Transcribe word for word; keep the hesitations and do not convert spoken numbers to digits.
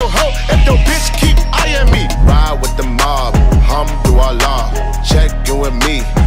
hoe if your bitch keep eyeing me. Ride with the mob, hum do Allah, check in with me.